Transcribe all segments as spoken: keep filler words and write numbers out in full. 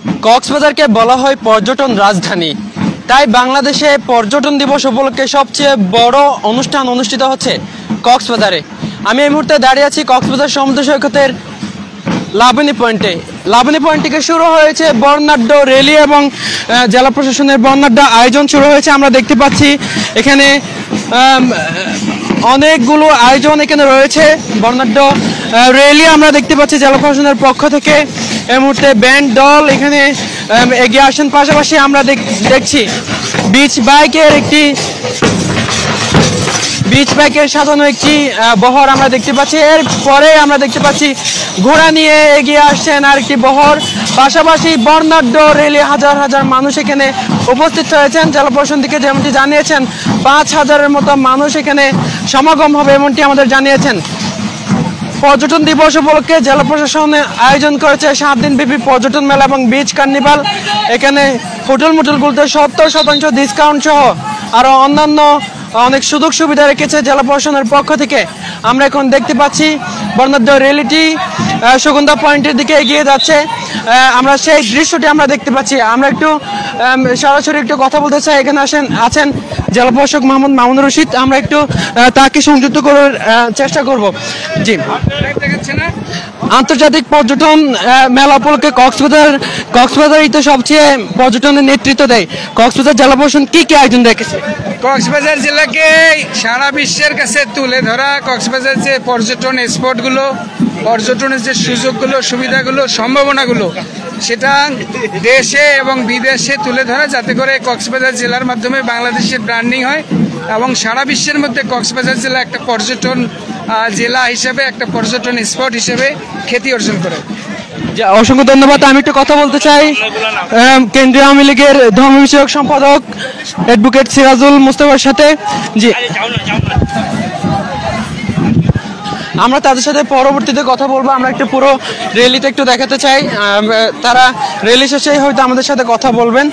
কক্সবাজারকে বলা হয় পর্যটন রাজধানী, তাই বাংলাদেশে পর্যটন দিবস উপলক্ষে সবচেয়ে বড় অনুষ্ঠান অনুষ্ঠিত হচ্ছে কক্সবাজারে। আমি এই মুহূর্তে দাঁড়িয়ে আছি কক্সবাজার সমুদ্র সৈকতের লাবণী পয়েন্টে। লাবণী পয়েন্ট থেকে শুরু হয়েছে বর্ণাঢ্য র্যালি এবং জেলা প্রশাসনের বর্ণাঢ্য আয়োজন শুরু হয়েছে। আমরা দেখতে পাচ্ছি এখানে অনেকগুলো আয়োজন এখানে রয়েছে, বর্ণাঢ্য র্যালি আমরা দেখতে পাচ্ছি জেলা প্রশাসনের পক্ষ থেকে। এই মুহূর্তে ব্যান্ড দল এখানে এগিয়ে আসেন, পাশাপাশি আমরা দেখছি বিচ বাইকের একটি বিচ বাইকের সাজানো একটি বহর আমরা দেখতে পাচ্ছি। এরপরে আমরা দেখতে পাচ্ছি ঘোড়া নিয়ে এগিয়ে আসছেন আরেকটি বহর, পাশাপাশি বর্ণাঢ্য র্যালি, হাজার হাজার মানুষ এখানে উপস্থিত হয়েছেন। জেলা প্রশাসন থেকে যেমনটি জানিয়েছেন পাঁচ হাজারের মতো মানুষ এখানে সমাগম হবে এমনটি আমাদের জানিয়েছেন। পর্যটন দিবস উপলক্ষে জেলা প্রশাসন আয়োজন করেছে সাত দিন ব্যাপী পর্যটন মেলা এবং বিচ কার্নিভাল। এখানে হোটেল মোটেলগুলোতে সত্তর শতাংশ ডিসকাউন্ট সহ আরো অন্যান্য অনেক সুযোগ সুবিধা রেখেছে জেলা প্রশাসনের পক্ষ থেকে। আমরা এখন দেখতে পাচ্ছি বর্ণাঢ্য র্যালিটি সুগন্ধা পয়েন্টের দিকে এগিয়ে যাচ্ছে, আমরা সেই দৃশ্যটি আমরা দেখতে পাচ্ছি। আমরা একটু সরাসরি একটু কথা বলতে চাই, এখানে আসেন আছেন জেলা প্রশাসক মোহাম্মদ মামুনুর রশিদ, আমরা একটু তাকে সংযুক্ত করার চেষ্টা করব। জি, আন্তর্জাতিক পর্যটন মেলা উপলক্ষে কক্সবাজার কক্সবাজারই তো সবচেয়ে পর্যটনের নেতৃত্ব দেয়। কক্সবাজার জেলা প্রশাসন কি কি আয়োজন রেখেছে? কক্সবাজার জেলাকে সারা বিশ্বের কাছে তুলে ধরা, কক্সবাজার যে পর্যটন স্পটগুলো, পর্যটনের যে সুযোগগুলো, সুবিধাগুলো, সম্ভাবনাগুলো, সেটা দেশে এবং বিদেশে তুলে ধরা, যাতে করে কক্সবাজার জেলার মাধ্যমে বাংলাদেশের ব্র্যান্ডিং হয় এবং সারা বিশ্বের মধ্যে কক্সবাজার জেলা একটা পর্যটন জেলা হিসেবে, একটা পর্যটন স্পট হিসেবে খ্যাতি অর্জন করে। অসংখ্য ধন্যবাদ। আমি একটু কথা বলতে চাই কেন্দ্রীয় আওয়ামী লীগের ধর্ম বিষয়ক সম্পাদক অ্যাডভোকেট সিরাজুল মুস্তাফার সাথে। জি, আমরা তাদের সাথে পরবর্তীতে কথা বলবো। আমরা একটু পুরো র্যালিতে একটু দেখাতে চাই, তারা র্যালি শেষেই হয়তো আমাদের সাথে কথা বলবেন।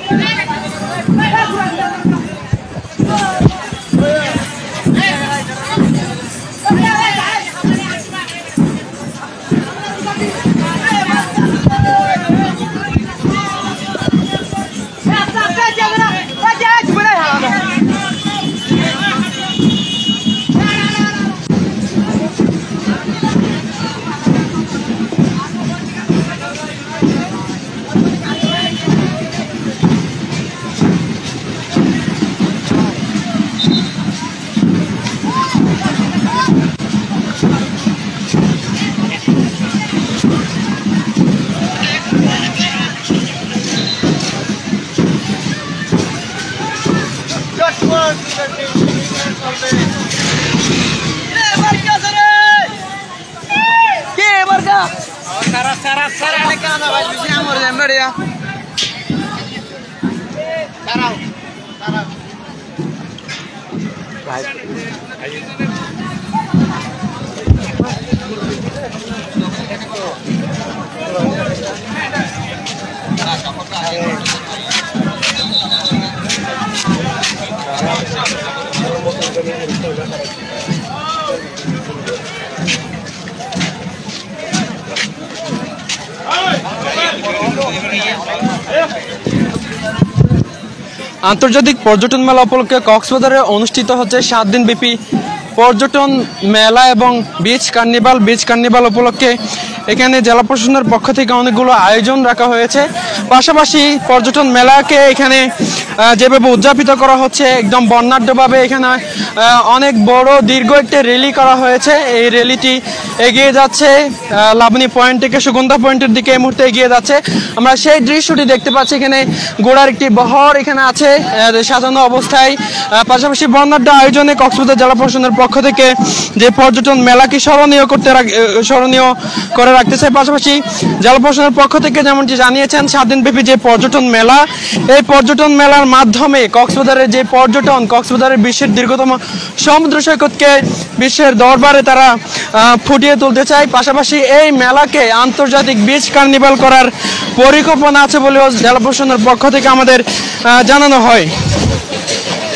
আন্তর্জাতিক পর্যটন মেলা উপলক্ষে কক্সবাজারে অনুষ্ঠিত হচ্ছে সাত দিন ব্যাপী পর্যটন মেলা এবং বিচ কার্নিভাল। বিচ কার্নিভাল উপলক্ষে এখানে জেলা প্রশাসনের পক্ষ থেকে অনেকগুলো আয়োজন রাখা হয়েছে, পাশাপাশি পর্যটন মেলাকে এখানে যেভাবে উদযাপিত করা হচ্ছে একদম বর্ণাঢ্যভাবে, এখানে অনেক বড় দীর্ঘ একটা র্যালি করা হয়েছে। এই র্যালিটি এগিয়ে যাচ্ছে লাবণী পয়েন্ট থেকে সুগন্ধা পয়েন্টের দিকে এই মুহূর্তে এগিয়ে যাচ্ছে। আমরা সেই দৃশ্যটি দেখতে পাচ্ছি, এখানে ঘোড়ার একটি বহর এখানে আছে সাজানো অবস্থায়, পাশাপাশি বর্ণাঢ্য আয়োজনে কক্সবাজার জেলা প্রশাসনের পক্ষ থেকে যে পর্যটন মেলাকে স্মরণীয় করতে স্মরণীয় করে রাখতে চাই। পাশাপাশি জেলা প্রশাসনের পক্ষ থেকে যেমনটি জানিয়েছেন সাত দিন ব্যাপী যে পর্যটন মেলা, এই পর্যটন মেলার মাধ্যমে কক্সবাজারের যে পর্যটন, কক্সবাজারের বিশ্বের দীর্ঘতম সমুদ্র সৈকতকে বিশ্বের দরবারে তারা ফুটিয়ে তুলতে চায়। পাশাপাশি এই মেলাকে আন্তর্জাতিক বিচ কার্নিভাল করার পরিকল্পনা আছে বলেও জেলা প্রশাসনের পক্ষ থেকে আমাদের জানানো হয়।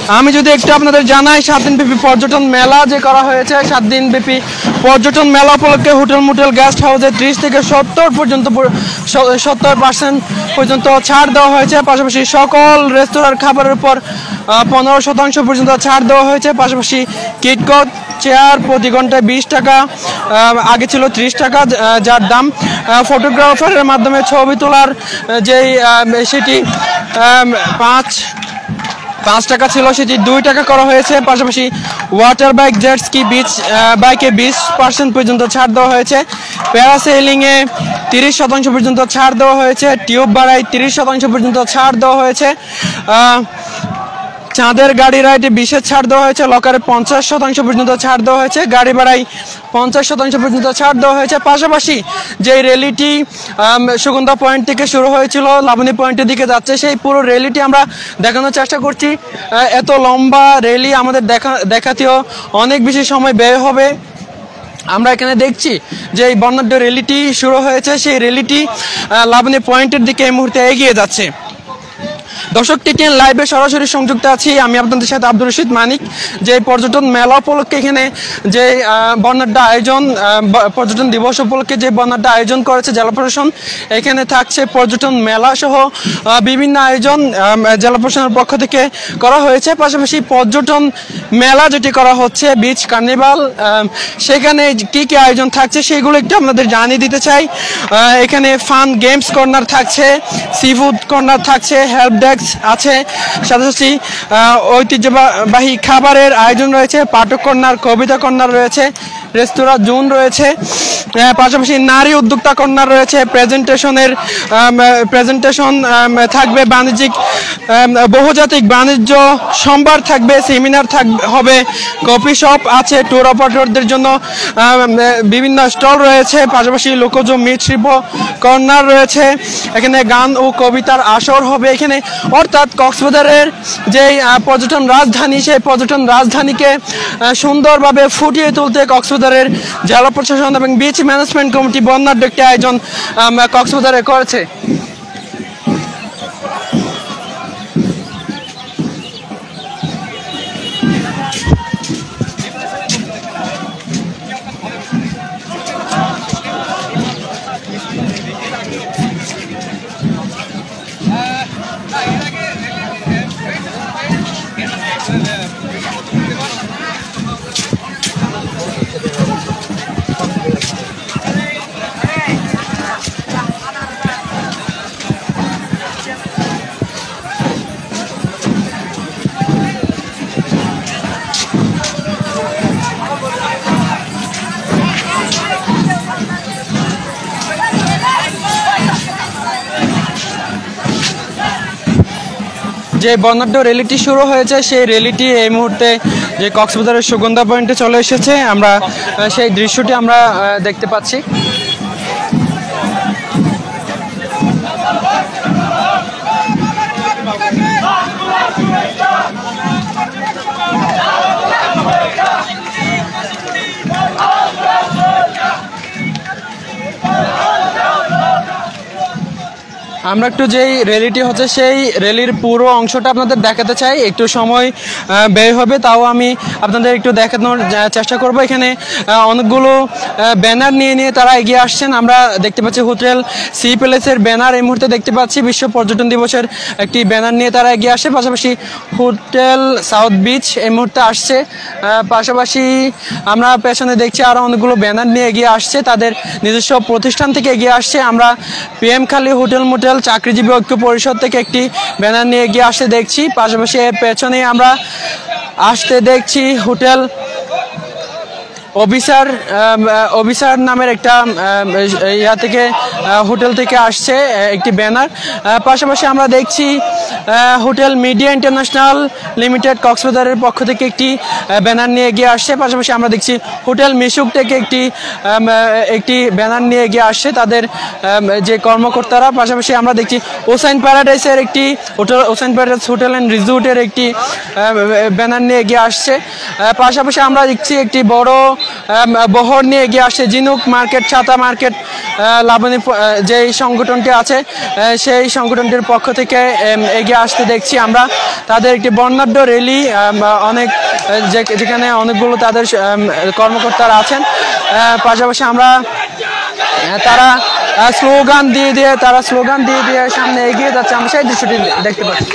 আমি যদি একটু আপনাদের জানাই, সাত দিন ব্যাপী পর্যটন মেলা যে করা হয়েছে, সাত দিন ব্যাপী পর্যটন মেলা উপলক্ষে হোটেল মোটেল গেস্ট হাউসে ত্রিশ থেকে সত্তর পর্যন্ত সত্তর পার্সেন্ট পর্যন্ত ছাড় দেওয়া হয়েছে। পাশাপাশি সকল রেস্তোরাঁর খাবারের উপর পনেরো শতাংশ পর্যন্ত ছাড় দেওয়া হয়েছে। পাশাপাশি কিটকট চেয়ার প্রতি ঘন্টায় বিশ টাকা, আগে ছিল ত্রিশ টাকা, যার দাম ফটোগ্রাফারের মাধ্যমে ছবি তোলার যেই সেটি পাঁচ পাঁচ টাকা ছিল, সেটি দুই টাকা করা হয়েছে। পাশাপাশি water bike, jet ski, beach বাইকে বিশ পার্সেন্ট পর্যন্ত ছাড় দেওয়া হয়েছে। প্যারাসেলিংয়ে তিরিশ শতাংশ পর্যন্ত ছাড় দেওয়া হয়েছে। টিউব ভাড়ায় তিরিশ শতাংশ পর্যন্ত ছাড় দেওয়া হয়েছে। চাঁদের গাড়ি রাইডে বিশেষ ছাড় দেওয়া হয়েছে। লকারে পঞ্চাশ শতাংশ পর্যন্ত ছাড় দেওয়া হয়েছে। গাড়ি ভাড়ায় পঞ্চাশ শতাংশ পর্যন্ত ছাড় দেওয়া হয়েছে। পাশাপাশি যে র্যালিটি সুগন্ধা পয়েন্ট থেকে শুরু হয়েছিল লাবণী পয়েন্টের দিকে যাচ্ছে, সেই পুরো র্যালিটি আমরা দেখানোর চেষ্টা করছি। এত লম্বা র্যালি আমাদের দেখা দেখাতেও অনেক বেশি সময় ব্যয় হবে। আমরা এখানে দেখছি যে এই বর্ণাঢ্য র্যালিটি শুরু হয়েছে, সেই র্যালিটি লাবণী পয়েন্টের দিকে এই মুহূর্তে এগিয়ে যাচ্ছে। দর্শক, টিটিএন লাইভে সরাসরি সংযুক্ত আছি আমি আপনাদের সাথে আব্দুর রশিদ মানিক। যে পর্যটন মেলা উপলক্ষে এখানে যে বর্ণাঢ্য আয়োজন, পর্যটন দিবস উপলক্ষে যে বর্ণাঢ্য আয়োজন করেছে জেলা প্রশাসন, এখানে থাকছে পর্যটন মেলা সহ বিভিন্ন আয়োজন জেলা প্রশাসনের পক্ষ থেকে করা হয়েছে। পাশাপাশি পর্যটন মেলা যেটি করা হচ্ছে, বিচ কার্নিভাল, সেখানে কি কি আয়োজন থাকছে সেগুলো একটু আপনাদের জানিয়ে দিতে চাই। এখানে ফান গেমস কর্নার থাকছে, সি ফুড কর্নার থাকছে, হেল্প ডেস্ক আছে, সাথে সাথে ঐতিহ্যবাহী খাবারের আয়োজন রয়েছে, পাঠক কর্নার, কবিতা কর্নার রয়েছে, রেস্তোরাঁ জোন রয়েছে, পাশাপাশি নারী উদ্যোক্তা কর্নার রয়েছে, প্রেজেন্টেশনের প্রেজেন্টেশন থাকবে, বাণিজ্যিক বহুজাতিক বাণিজ্য সম্ভার থাকবে, সেমিনার থাকবে হবে, কফি শপ আছে, ট্যুর অপারেটরদের জন্য বিভিন্ন স্টল রয়েছে, পাশাপাশি লোকজ মৃৎশিল্প কর্নার রয়েছে, এখানে গান ও কবিতার আসর হবে। এখানে অর্থাৎ কক্সবাজারের যে পর্যটন রাজধানী, সেই পর্যটন রাজধানীকে সুন্দরভাবে ফুটিয়ে তুলতে কক্সবাজারের জেলা প্রশাসন এবং বিচ ম্যানেজমেন্ট কমিটি বর্ণাঢ্য একটি আয়োজন কক্সবাজারে করেছে। যে বর্ণাঢ্য র্যালিটি শুরু হয়েছে, সেই র্যালিটি এই মুহূর্তে যে কক্সবাজারের সুগন্ধা পয়েন্টে চলে এসেছে, আমরা সেই দৃশ্যটি আমরা দেখতে পাচ্ছি। আমরা একটু যেই র্যালিটি হচ্ছে সেই র্যালির পুরো অংশটা আপনাদের দেখাতে চাই। একটু সময় ব্যয় হবে, তাও আমি আপনাদের একটু দেখানোর চেষ্টা করব। এখানে অনেকগুলো ব্যানার নিয়ে নিয়ে তারা এগিয়ে আসছেন। আমরা দেখতে পাচ্ছি হোটেল সি প্যালেসের ব্যানার এই মুহূর্তে দেখতে পাচ্ছি। বিশ্ব পর্যটন দিবসের একটি ব্যানার নিয়ে তারা এগিয়ে আসে। পাশাপাশি হোটেল সাউথ বিচ এই মুহূর্তে আসছে। পাশাপাশি আমরা পেছনে দেখছি আরও অনেকগুলো ব্যানার নিয়ে এগিয়ে আসছে, তাদের নিজস্ব প্রতিষ্ঠান থেকে এগিয়ে আসছে। আমরা পিএম খালি হোটেল মোটেল চাকরিজীবী ঐক্য পরিষদ থেকে একটি ব্যানার নিয়ে এগিয়ে আসতে দেখছি। পাশাপাশি এর পেছনে আমরা আসতে দেখছি হোটেল অফিসার অফিসার নামের একটা ইয়া থেকে হোটেল থেকে আসছে একটি ব্যানার। পাশাপাশি আমরা দেখছি হোটেল মিডিয়া ইন্টারন্যাশনাল লিমিটেড কক্সবাজারের পক্ষ থেকে একটি ব্যানার নিয়ে এগিয়ে আসছে। পাশাপাশি আমরা দেখছি হোটেল মিশুক থেকে একটি একটি ব্যানার নিয়ে এগিয়ে আসছে তাদের যে কর্মকর্তারা। পাশাপাশি আমরা দেখছি ওসাইন প্যারাডাইসের একটি hotel, Ocean Paradise hotel and রিসোর্টের একটি ব্যানার নিয়ে এগিয়ে আসছে। পাশাপাশি আমরা দেখছি একটি বড় বহর নিয়ে এগিয়ে আসছে। ঝিনুক মার্কেট, ছাতা মার্কেট, লাবণী যে সংগঠনটি আছে সেই সংগঠনটির পক্ষ থেকে এগিয়ে আসতে দেখছি আমরা। তাদের একটি বর্ণাঢ্য র্যালি, অনেক যেখানে অনেকগুলো তাদের কর্মকর্তারা আছেন। পাশাপাশি আমরা তারা স্লোগান দিয়ে দিয়ে তারা স্লোগান দিয়ে দিয়ে সামনে এগিয়ে যাচ্ছে, আমরা সেই দৃশ্যটি দেখতে পাচ্ছি।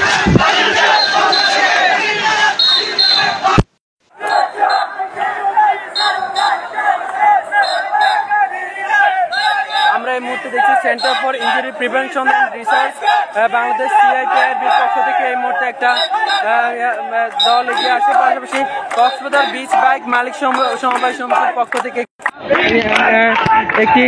আমরা এই মুহূর্তে দেখছি centre for injury prevention and research Bangladesh সিআইপিআইবির পক্ষ থেকে এই মুহূর্তে একটা দল এগিয়ে আসে। পাশাপাশি কক্সবাজার বিচ বাইক মালিক সমবায় সমিতির পক্ষ থেকে একটি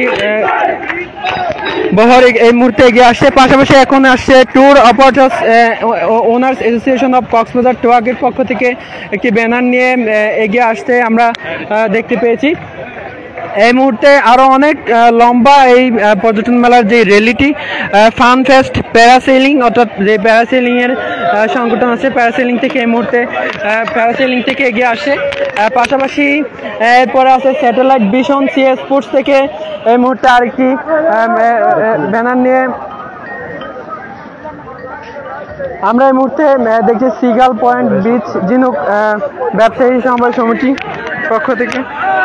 বহর এই মুহূর্তে এগিয়ে আসছে। পাশাপাশি এখন আসছে tour operators owners association of Cox's Bazar টোয়াগের পক্ষ থেকে একটি ব্যানার নিয়ে এগিয়ে আসতে আমরা দেখতে পেয়েছি। এই মুহূর্তে আরো অনেক লম্বা এই পর্যটন মেলার যে র্যালিটি, ফান ফেস্ট প্যারাসেলিং, অর্থাৎ যে প্যারাসেলিং এর সংগঠন আছে, প্যারাসেলিং থেকে এই মুহূর্তে প্যারাসেলিং থেকে এগিয়ে আসে। পাশাপাশি এরপরে আছে স্যাটেলাইট ভিশন সিএ স্পোর্টস থেকে এই মুহূর্তে আরেকটি ব্যানার নিয়ে আমরা এই মুহূর্তে দেখছি সিগাল পয়েন্ট বিচ ঝিনুক ব্যবসায়ী সমবায় সমিতি পক্ষ থেকে।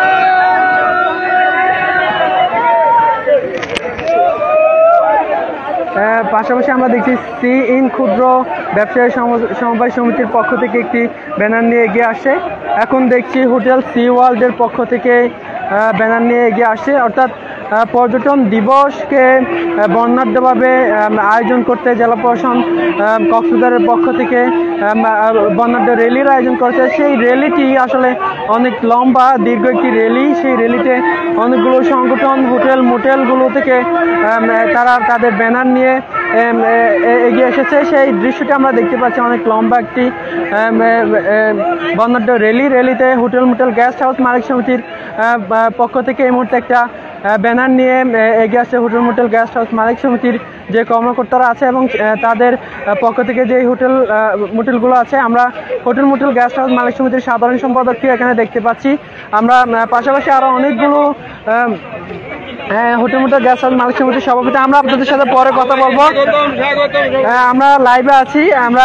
পাশাপাশি আমরা দেখছি সি ইন ক্ষুদ্র ব্যবসায়ী সমবায় সমিতির পক্ষ থেকে একটি ব্যানার নিয়ে এগিয়ে আসে। এখন দেখছি হোটেল সি ওয়ার্ল্ডের পক্ষ থেকে ব্যানার নিয়ে এগিয়ে আসে, অর্থাৎ পর্যটন দিবসকে বর্ণাঢ্যভাবে আয়োজন করতে জেলা প্রশাসন কক্সবাজারের পক্ষ থেকে বর্ণাঢ্য র্যালির আয়োজন করেছে। সেই র্যালিটি আসলে অনেক লম্বা দীর্ঘ একটি র্যালি। সেই র্যালিতে অনেকগুলো সংগঠন হোটেল মোটেলগুলো থেকে তারা তাদের ব্যানার নিয়ে এগিয়ে এসেছে। সেই দৃশ্যটি আমরা দেখতে পাচ্ছি, অনেক লম্বা একটি বর্ণাঢ্য র্যালি। র্যালিতে হোটেল মোটেল গেস্ট হাউস মালিক সমিতির পক্ষ থেকে এই মুহূর্তে একটা ব্যানার নিয়ে এগিয়ে আসছে হোটেল মোটেল গেস্ট হাউস মালিক সমিতির যে কর্মকর্তারা আছে এবং তাদের পক্ষ থেকে যে হোটেল মোটেলগুলো আছে। আমরা হোটেল মোটেল গেস্ট হাউস মালিক সমিতির সাধারণ সম্পাদককে এখানে দেখতে পাচ্ছি। আমরা পাশাপাশি আরো অনেকগুলো হোটেল মোটেল গেস্ট হাউস মালিক সমিতির সভাপতি, আমরা আপনাদের সাথে পরে কথা বলবো। আমরা লাইভে আছি। আমরা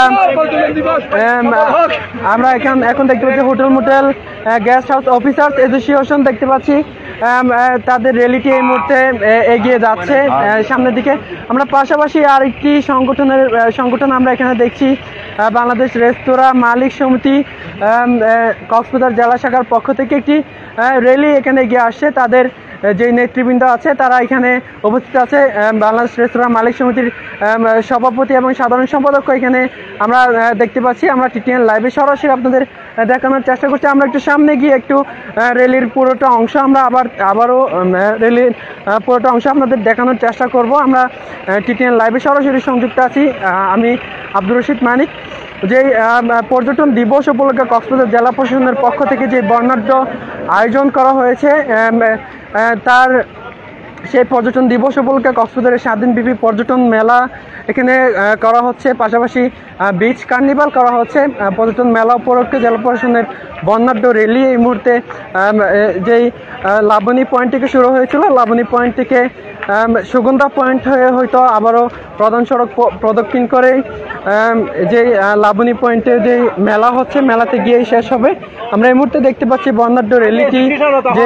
আমরা এখন এখন দেখতে পাচ্ছি hotel motel guest house officers association দেখতে পাচ্ছি। তাদের র্যালিটি এই মুহূর্তে এগিয়ে যাচ্ছে সামনের দিকে। আমরা পাশাপাশি আরেকটি সংগঠনের সংগঠন আমরা এখানে দেখছি, বাংলাদেশ রেস্তোরাঁ মালিক সমিতি কক্সবাজার জেলা শাখার পক্ষ থেকে একটি র্যালি এখানে এগিয়ে আসছে। তাদের যে নেতৃবৃন্দ আছে তারা এখানে উপস্থিত আছে। বাংলাদেশ রেস্তোরাঁ মালিক সমিতির সভাপতি এবং সাধারণ সম্পাদক এখানে আমরা দেখতে পাচ্ছি। আমরা টিটিএন লাইভে সরাসরি আপনাদের দেখানোর চেষ্টা করছি। আমরা একটু সামনে গিয়ে একটু র্যালির পুরোটা অংশ আমরা আবার আবারও র্যালির পুরোটা অংশ আপনাদের দেখানোর চেষ্টা করব। আমরা টিটিএন লাইভে সরাসরি সংযুক্ত আছি। আমি আব্দুর রশিদ মানিক। যে পর্যটন দিবস উপলক্ষে কক্সবাজার জেলা প্রশাসনের পক্ষ থেকে যে বর্ণাঢ্য আয়োজন করা হয়েছে, তার সেই পর্যটন দিবস উপলক্ষে কক্সবাজারের সাত দিনব্যাপী পর্যটন মেলা এখানে করা হচ্ছে। পাশাপাশি বিচ কার্নিভাল করা হচ্ছে। পর্যটন মেলা উপলক্ষে জেলা প্রশাসনের বর্ণাঢ্য র্যালি এই মুহূর্তে যেই লাবণী পয়েন্ট থেকে শুরু হয়েছিল, লাবণী পয়েন্ট থেকে সুগন্ধা পয়েন্ট হয়ে হয়তো আবারও প্রধান সড়ক প্রদক্ষিণ করে যে লাবণী পয়েন্টে যে মেলা হচ্ছে, মেলাতে গিয়েই শেষ হবে। আমরা এই মুহূর্তে দেখতে পাচ্ছি বর্ণাঢ্য র্যালিটি যে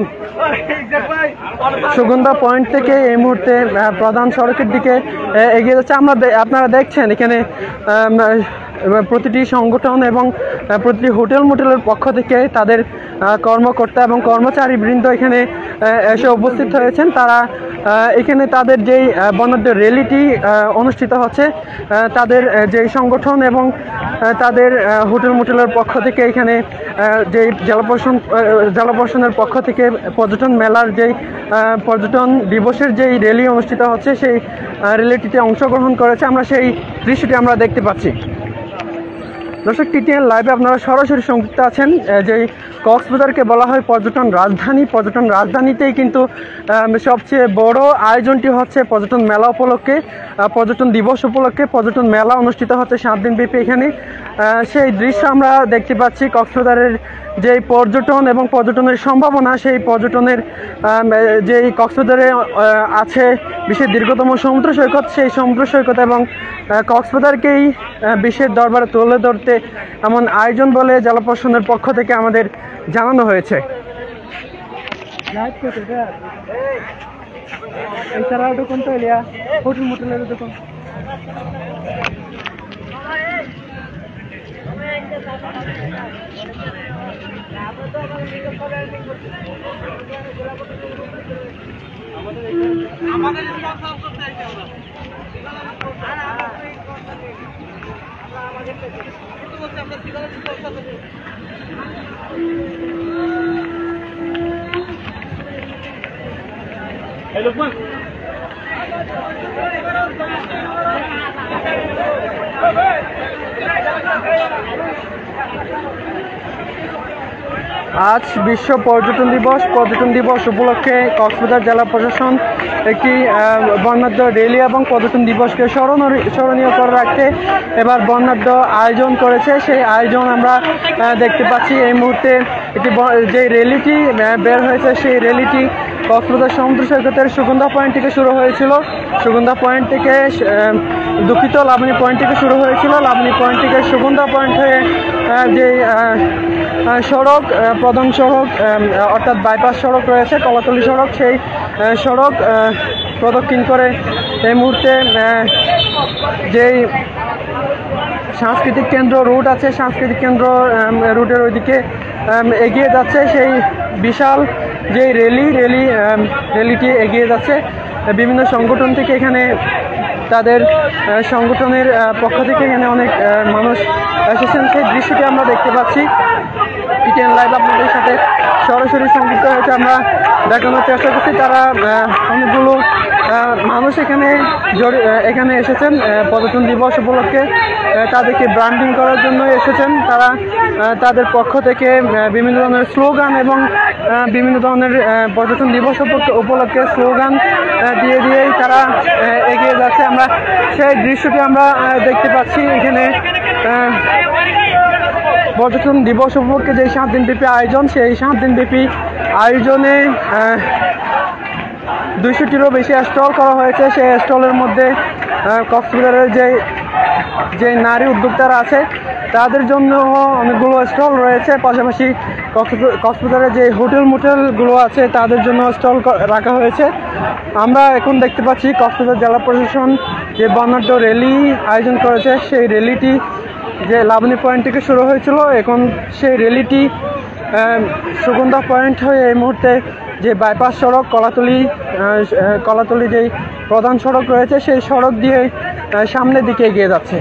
সুগন্ধা পয়েন্ট থেকে এই মুহূর্তে প্রধান সড়কের দিকে এগিয়ে যাচ্ছে। আমরা আপনারা দেখছেন এখানে প্রতিটি সংগঠন এবং প্রতিটি হোটেল মোটেলের পক্ষ থেকে তাদের কর্মকর্তা এবং কর্মচারী বৃন্দ এখানে এসে উপস্থিত হয়েছেন। তারা এখানে তাদের যেই বর্ণাঢ্য র্যালিটি অনুষ্ঠিত হচ্ছে, তাদের যেই সংগঠন এবং তাদের হোটেল মোটেলের পক্ষ থেকে এখানে যেই জেলা প্রশাসন জেলা প্রশাসনের পক্ষ থেকে পর্যটন মেলার যেই পর্যটন দিবসের যেই র্যালি অনুষ্ঠিত হচ্ছে, সেই র্যালিটিতে অংশগ্রহণ করেছে। আমরা সেই দৃশ্যটি আমরা দেখতে পাচ্ছি। দর্শক, টিটিএন লাইভে আপনারা সরাসরি সংযুক্ত আছেন। যে কক্সবাজারকে বলা হয় পর্যটন রাজধানী, পর্যটন রাজধানীতেই কিন্তু সবচেয়ে বড় আয়োজনটি হচ্ছে পর্যটন মেলা উপলক্ষে, পর্যটন দিবস উপলক্ষে পর্যটন মেলা অনুষ্ঠিত হচ্ছে সাত দিন ব্যাপী। এখানে সেই দৃশ্য আমরা দেখতে পাচ্ছি। কক্সবাজারের যেই পর্যটন এবং পর্যটনের সম্ভাবনা, সেই পর্যটনের যেই কক্সবাজারে আছে বিশ্বের দীর্ঘতম সমুদ্র সৈকত, সেই সমুদ্র সৈকত এবং কক্সবাজারকেই বিশ্বের দরবারে তুলে ধরতে এমন আয়োজন বলে জেলা প্রশাসনের পক্ষ থেকে আমাদের জানানো হয়েছে। এছাড়া দোকান তো এলিয়া হোটেল মোটেলের দোকান আমাদের আজ বিশ্ব পর্যটন দিবস। পর্যটন দিবস উপলক্ষে কক্সবাজার জেলা প্রশাসন একটি বর্ণাঢ্য র্যালি এবং পর্যটন দিবসকে স্মরণীয় করে রাখতে এবার বর্ণাঢ্য আয়োজন করেছে। সেই আয়োজন আমরা দেখতে পাচ্ছি। এই মুহূর্তে একটি যে র্যালিটি বের হয়েছে, সেই র্যালিটি কক্সবাজার সমুদ্র সৈকতের সুগন্ধা পয়েন্ট থেকে শুরু হয়েছিল। সুগন্ধা পয়েন্ট থেকে দুঃখিত লাবণী পয়েন্ট থেকে শুরু হয়েছিল। লাবণী পয়েন্ট থেকে সুগন্ধা পয়েন্ট হয়ে যে সড়ক, প্রধান সড়ক অর্থাৎ বাইপাস সড়ক রয়েছে, কলাতলি সড়ক, সেই সড়ক প্রদক্ষিণ করে এই মুহূর্তে যেই সাংস্কৃতিক কেন্দ্র রুট আছে, সাংস্কৃতিক কেন্দ্র রুটের ওইদিকে এগিয়ে যাচ্ছে। সেই বিশাল যে র্যালি র্যালি র্যালিটি এগিয়ে যাচ্ছে। বিভিন্ন সংগঠন থেকে এখানে তাদের সংগঠনের পক্ষ থেকে এখানে অনেক মানুষ এসেছেন। সেই দৃশ্যটি আমরা দেখতে পাচ্ছি। টিটিএন লাইভ আপনাদের সাথে সরাসরি সংযুক্ত হয়েছে, আমরা দেখানোর চেষ্টা করছি। তারা অনেকগুলো মানুষ এখানে এখানে এসেছেন পর্যটন দিবস উপলক্ষে, তাদেরকে ব্র্যান্ডিং করার জন্য এসেছেন। তারা তাদের পক্ষ থেকে বিভিন্ন ধরনের স্লোগান এবং বিভিন্ন ধরনের পর্যটন দিবস উপলক্ষে স্লোগান দিয়ে দিয়েই তারা এগিয়ে যাচ্ছে। আমরা সেই দৃশ্যটি আমরা দেখতে পাচ্ছি। এখানে পর্যটন দিবস উপলক্ষে যে সাত দিন ব্যাপী আয়োজন, সেই সাত দিন ব্যাপী আয়োজনে দুইশোটিরও বেশি স্টল করা হয়েছে। সেই স্টলের মধ্যে কক্সবাজারের যে যে নারী উদ্যোক্তারা আছে তাদের জন্য অনেকগুলো স্টল রয়েছে। পাশাপাশি কক্সবাজারের যে হোটেল মোটেলগুলো আছে তাদের জন্য স্টল রাখা হয়েছে। আমরা এখন দেখতে পাচ্ছি কক্সবাজার জেলা প্রশাসন যে বর্ণাঢ্য র্যালি আয়োজন করেছে, সেই র্যালিটি যে লাবণী পয়েন্ট থেকে শুরু হয়েছিল, এখন সেই র্যালিটি সুগন্ধা পয়েন্ট হয়ে এই মুহূর্তে যে বাইপাস সড়ক, কলাতলি কলাতলি যেই প্রধান সড়ক রয়েছে, সেই সড়ক দিয়ে সামনের দিকে এগিয়ে যাচ্ছে।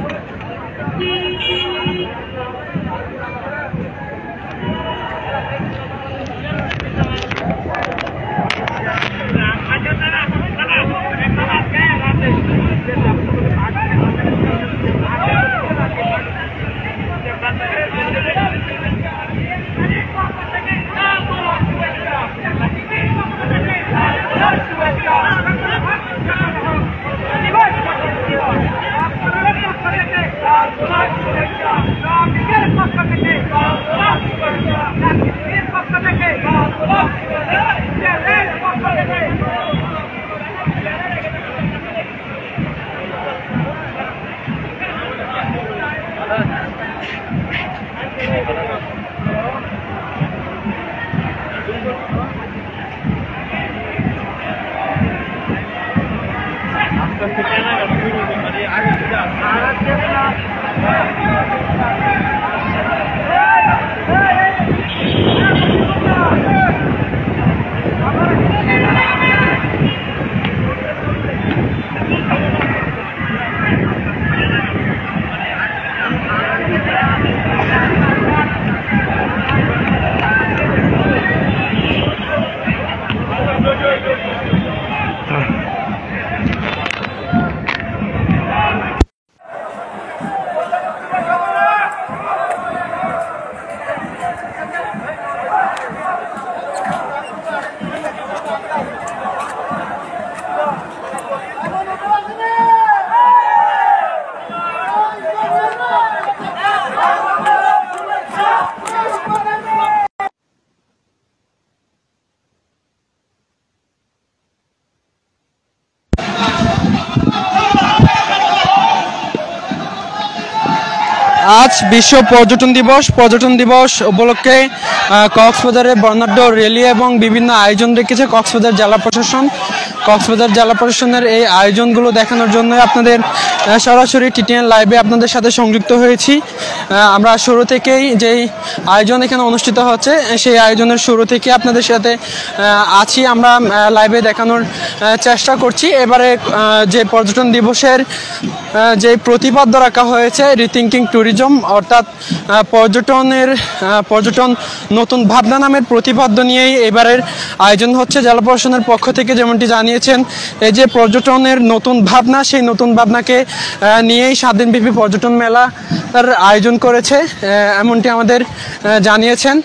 আজ বিশ্ব পর্যটন দিবস। পর্যটন দিবস উপলক্ষে কক্সবাজারে বর্ণাঢ্য র্যালি এবং বিভিন্ন আয়োজন রেখেছে কক্সবাজার জেলা প্রশাসন। কক্সবাজার জেলা প্রশাসনের এই আয়োজনগুলো দেখানোর জন্য আপনাদের সরাসরি টিটিএন লাইভে আপনাদের সাথে সংযুক্ত হয়েছি। আমরা শুরু থেকেই যেই আয়োজন এখানে অনুষ্ঠিত হচ্ছে সেই আয়োজনের শুরু থেকে আপনাদের সাথে আছি, আমরা লাইভে দেখানোর চেষ্টা করছি। এবারে যে পর্যটন দিবসের যে প্রতিপাদ্য রাখা হয়েছে রিথিঙ্কিং ট্যুরিজম, অর্থাৎ পর্যটনের পর্যটন নতুন ভাবনা নামের প্রতিপাদ্য নিয়েই এবারের আয়োজন হচ্ছে জেলা প্রশাসনের পক্ষ থেকে। যেমনটি জানিয়েছেন, এই যে পর্যটনের নতুন ভাবনা, সেই নতুন ভাবনাকে নিয়েই সাত দিনব্যাপী পর্যটন মেলা তার আয়োজন করেছে, এমনটি আমাদের জানিয়েছেন।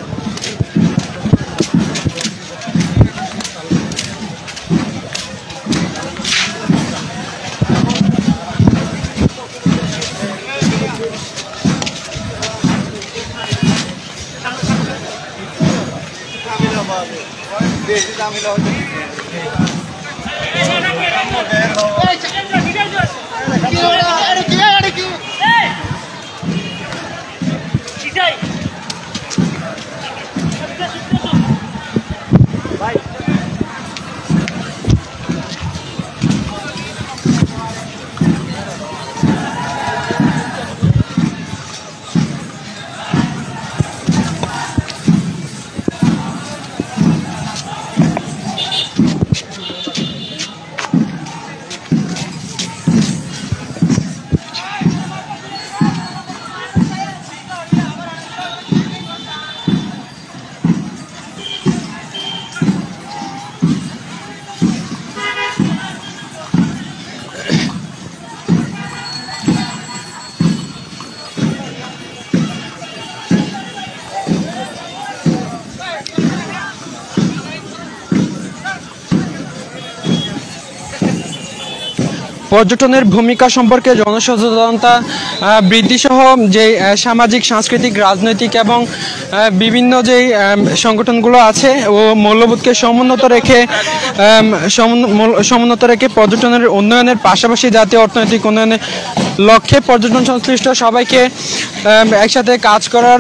পর্যটনের ভূমিকা সম্পর্কে জনসচেতনতা বৃদ্ধি সহ যে সামাজিক, সাংস্কৃতিক, রাজনৈতিক এবং বিভিন্ন যে সংগঠনগুলো আছে ও মূল্যবোধকে সমুন্নত রেখে সমুন্নত রেখে পর্যটনের উন্নয়নের পাশাপাশি জাতীয় অর্থনৈতিক উন্নয়নের লক্ষ্যে পর্যটন সংশ্লিষ্ট সবাইকে একসাথে কাজ করার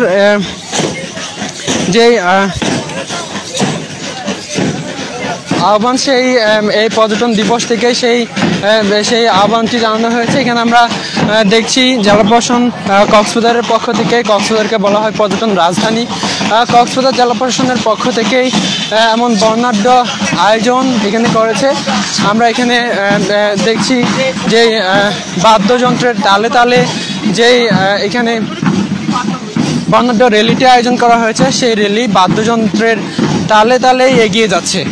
যে আহ্বান, সেই এই পর্যটন দিবস থেকে সেই সেই আহ্বানটি জানানো হয়েছে। এখানে আমরা দেখছি জেলা প্রশাসন কক্সবাজারের পক্ষ থেকে, কক্সবাজারকে বলা হয় পর্যটন রাজধানী, কক্সবাজার জেলা প্রশাসনের পক্ষ থেকেই এমন বর্ণাঢ্য আয়োজন এখানে করেছে। আমরা এখানে দেখছি যে বাদ্যযন্ত্রের তালে তালে যেই এখানে বর্ণাঢ্য র্যালিটি আয়োজন করা হয়েছে, সেই র্যালি বাদ্যযন্ত্রের তালে তালেই এগিয়ে যাচ্ছে।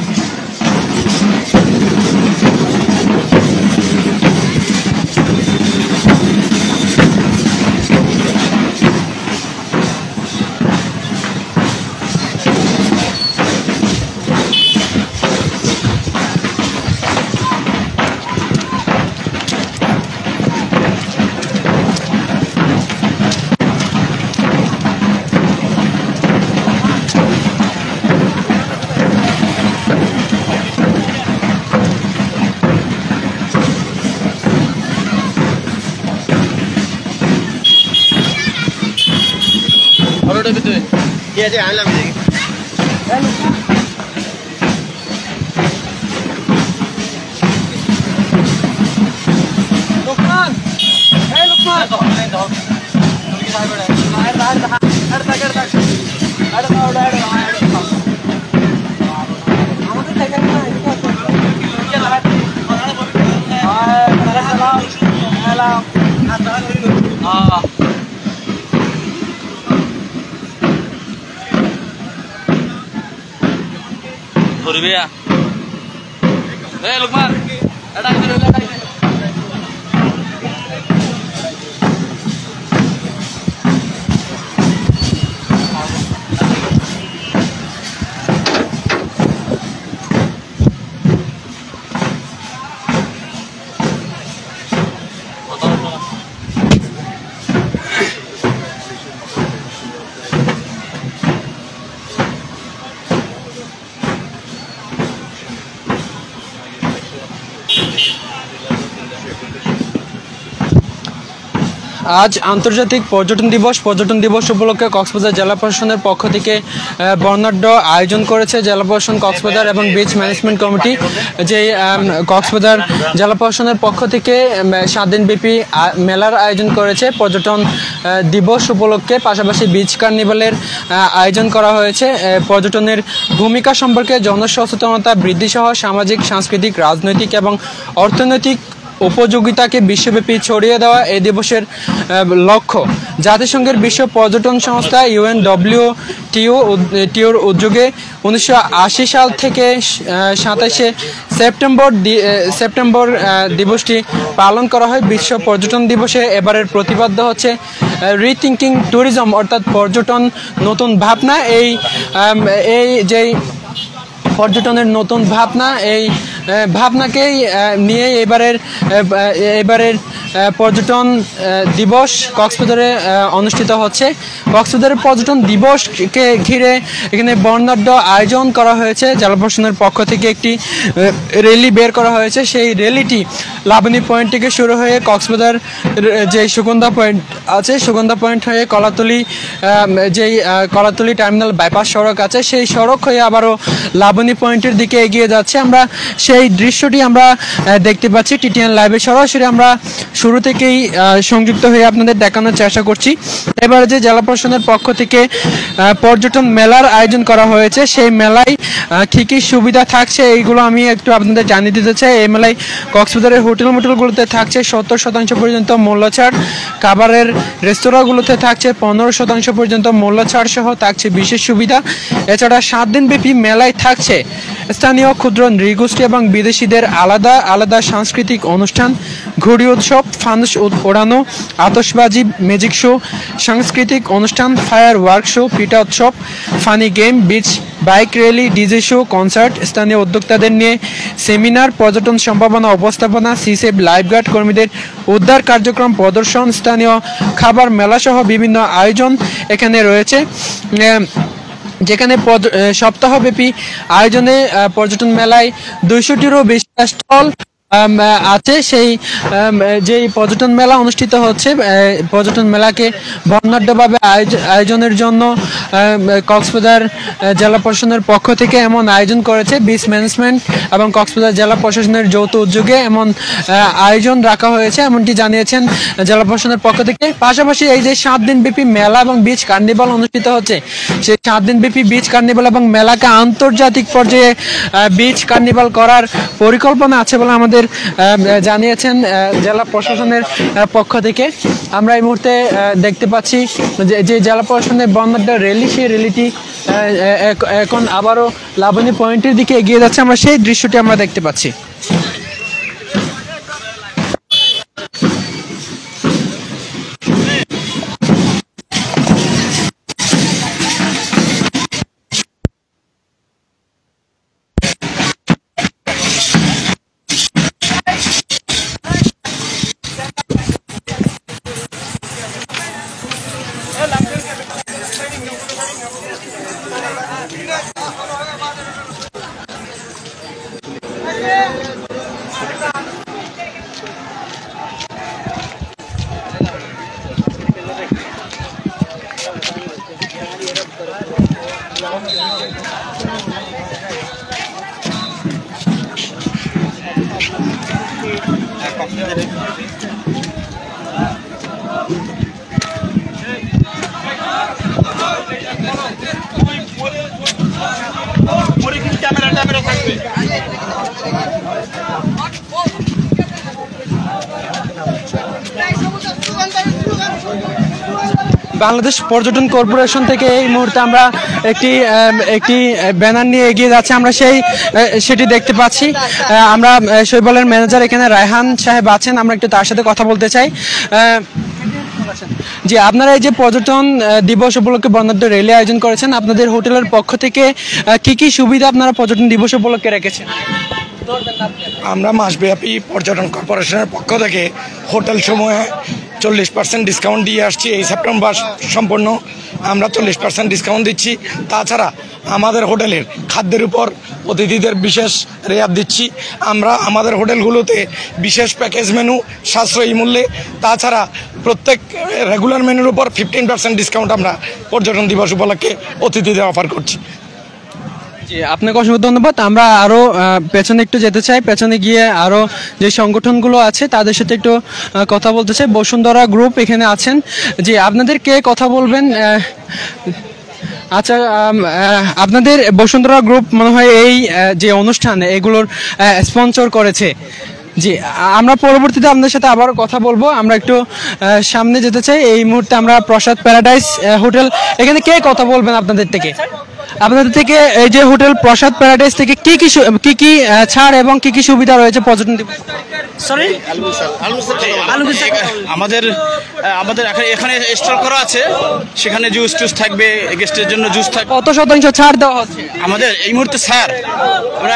ঠিক আছে, আনলাম দেখি। লোকমান, এই লোকমান, আমাদের থেকে না ধরবে লোকমান, এটা আজ আন্তর্জাতিক পর্যটন দিবস। পর্যটন দিবস উপলক্ষে কক্সবাজার জেলা প্রশাসনের পক্ষ থেকে বর্ণাঢ্য আয়োজন করেছে জেলা প্রশাসন কক্সবাজার এবং বিচ ম্যানেজমেন্ট কমিটি। যে কক্সবাজার জেলা প্রশাসনের পক্ষ থেকে সাত দিনব্যাপী মেলার আয়োজন করেছে পর্যটন দিবস উপলক্ষে, পাশাপাশি বিচ কার্নিভালের আয়োজন করা হয়েছে। পর্যটনের ভূমিকা সম্পর্কে জনসচেতনতা বৃদ্ধি সহ সামাজিক, সাংস্কৃতিক, রাজনৈতিক এবং অর্থনৈতিক উপযোগিতাকে বিশ্বব্যাপী ছড়িয়ে দেওয়া এই দিবসের লক্ষ্য। জাতিসংঘের বিশ্ব পর্যটন সংস্থা ইউএনডব্লিউটিও টিওর উদ্যোগে উনিশশো আশি সাল থেকে সাতাশে সেপ্টেম্বর সেপ্টেম্বর দিবসটি পালন করা হয়। বিশ্ব পর্যটন দিবসে এবারের প্রতিপাদ্য হচ্ছে রিথিঙ্কিং ট্যুরিজম, অর্থাৎ পর্যটন নতুন ভাবনা। এই এই যেই পর্যটনের নতুন ভাবনা, এই ভাবনাকেই নিয়ে এবারের এবারের পর্যটন দিবস কক্সবাজারে অনুষ্ঠিত হচ্ছে। কক্সবাজারের পর্যটন দিবসকে ঘিরে এখানে বর্ণাঢ্য আয়োজন করা হয়েছে। জেলা প্রশাসনের পক্ষ থেকে একটি র্যালি বের করা হয়েছে। সেই র্যালিটি লাবণী পয়েন্ট থেকে শুরু হয়ে কক্সবাজার যে সুগন্ধা পয়েন্ট আছে, সুগন্ধা পয়েন্ট হয়ে কলাতলি, যেই কলাতলি টার্মিনাল বাইপাস সড়ক আছে, সেই সড়ক হয়ে আবারও লাবণী পয়েন্টের দিকে এগিয়ে যাচ্ছে। আমরা সেই দৃশ্যটি আমরা দেখতে পাচ্ছি টিটিএন লাইভে সরাসরি আমরা শুরু থেকেই সংযুক্ত হয়ে আপনাদের দেখানোর চেষ্টা করছি। এবারে যে জেলা প্রশাসনের পক্ষ থেকে পর্যটন মেলার আয়োজন করা হয়েছে, সেই মেলায় কী কী সুবিধা থাকছে এইগুলো আমি একটু আপনাদের জানিয়ে দিতে চাই। এই মেলায় কক্সবাজারের হোটেল মোটেলগুলোতে থাকছে সত্তর শতাংশ পর্যন্ত মূল্য ছাড়, খাবারের রেস্তোরাঁগুলোতে থাকছে পনেরো শতাংশ পর্যন্ত মূল্য ছাড় সহ থাকছে বিশেষ সুবিধা। এছাড়া সাত দিনব্যাপী মেলায় থাকছে স্থানীয় ক্ষুদ্র নৃগোষ্ঠী এবং বিদেশিদের আলাদা আলাদা সাংস্কৃতিক অনুষ্ঠান, ঘুড়ি উৎসব, ফানুস ওড়ানো, আতশবাজি, ম্যাজিক শো, সাংস্কৃতিক অনুষ্ঠান, ফায়ার ওয়ার্ক শো, পিঠা উৎসব, funny game, beach bike rally, DJ show, concert, স্থানীয় উদ্যোক্তাদের নিয়ে সেমিনার, পর্যটন সম্ভাবনা উপস্থাপনা, সিসেফ লাইফগার্ড কর্মীদের উদ্ধার কার্যক্রম প্রদর্শন, স্থানীয় খাবার মেলা সহ বিভিন্ন আয়োজন এখানে রয়েছে। যেখানে সপ্তাহব্যাপী আয়োজনে পর্যটন মেলায় দুইশোটিরও বেশি স্টল আছে। সেই যেই পর্যটন মেলা অনুষ্ঠিত হচ্ছে, পর্যটন মেলাকে বর্ণাঢ্যভাবে আয়োজনের জন্য কক্সবাজার জেলা প্রশাসনের পক্ষ থেকে এমন আয়োজন করেছে। বিচ ম্যানেজমেন্ট এবং কক্সবাজার জেলা প্রশাসনের যৌথ উদ্যোগে এমন আয়োজন রাখা হয়েছে, এমনটি জানিয়েছেন জেলা প্রশাসনের পক্ষ থেকে। পাশাপাশি এই যে সাত দিনব্যাপী মেলা এবং বিচ কার্নিভাল অনুষ্ঠিত হচ্ছে, সেই সাত দিনব্যাপী বিচ কার্নিভাল এবং মেলাকে আন্তর্জাতিক পর্যায়ে বিচ কার্নিভাল করার পরিকল্পনা আছে বলে আমাদের জানিয়েছেন জেলা প্রশাসনের পক্ষ থেকে। আমরা এই মুহূর্তে দেখতে পাচ্ছি যে জেলা প্রশাসনের বর্ণাঢ্য র্যালি, সেই র্যালিটি এখন আবারও লাবণী পয়েন্টের দিকে এগিয়ে যাচ্ছে। আমরা সেই দৃশ্যটি আমরা দেখতে পাচ্ছি। বাংলাদেশ পর্যটন কর্পোরেশন থেকে এই মুহূর্তে আমরা একটি একটি ব্যানার নিয়ে এগিয়ে যাচ্ছি, আমরা সেই সেটি দেখতে পাচ্ছি। আমরা শৈবালের ম্যানেজার এখানে রায়হান সাহেব আছেন, আমরা একটু তার সাথে কথা বলতে চাই। জি, আপনারা এই যে পর্যটন দিবস উপলক্ষে বর্ণাঢ্য র্যালি আয়োজন করেছেন, আপনাদের হোটেলের পক্ষ থেকে কি কি সুবিধা আপনারা পর্যটন দিবস উপলক্ষে রেখেছেন? আমরা মাসব্যাপী পর্যটন কর্পোরেশনের পক্ষ থেকে হোটেল সমূহে চল্লিশ পার্সেন্ট ডিসকাউন্ট দিয়ে আসছি। এই সেপ্টেম্বর সম্পূর্ণ আমরা চল্লিশ পার্সেন্ট ডিসকাউন্ট দিচ্ছি। তাছাড়া আমাদের হোটেলের খাদ্যের উপর অতিথিদের বিশেষ রেয়াত দিচ্ছি। আমরা আমাদের হোটেলগুলোতে বিশেষ প্যাকেজ মেনু সাশ্রয়ী মূল্যে, তাছাড়া প্রত্যেক রেগুলার মেনুর উপর ফিফটিন পার্সেন্ট ডিসকাউন্ট আমরা পর্যটন দিবস উপলক্ষে অতিথিদের অফার করছি। জি, আপনাকে অসংখ্য ধন্যবাদ। আমরা আরো আহ, পেছনে একটু যেতে চাই, পেছনে গিয়ে আরো যে সংগঠনগুলো আছে তাদের সাথে একটু আহ, কথা বলতে চাই। বসুন্ধরা গ্রুপ এখানে আছেন। জি, আপনাদের কে কথা বলবেন? আহ, আচ্ছা, আম, আহ, আপনাদের বসুন্ধরা গ্রুপ মনে হয় এই আহ, যে অনুষ্ঠান এগুলোর স্পন্সর করেছে। জি, আ- আমরা পরবর্তীতে আপনাদের সাথে আবারও কথা বলবো। আমরা একটু আহ, সামনে যেতে চাই। এই মুহূর্তে আমরা প্রসাদ প্যারাডাইস আহ, হোটেল, এখানে কে কথা বলবেন আপনাদের থেকে? আপনাদের থেকে এই যে হোটেল প্রসাদ প্যারাডাইস থেকে কি কি সু- কি কি আহ, ছাড় এবং কি কি সুবিধা রয়েছে পর্যটন দিবস? সরি আমাদের আমাদের এখানে এখানে স্টল করা আছে, সেখানে জুস টুস থাকবে, গেস্টের জন্য জুস থাকবে। কত শতাংশ ছাড় দেওয়া হচ্ছে? আমাদের এই মুহূর্তে স্যার আমরা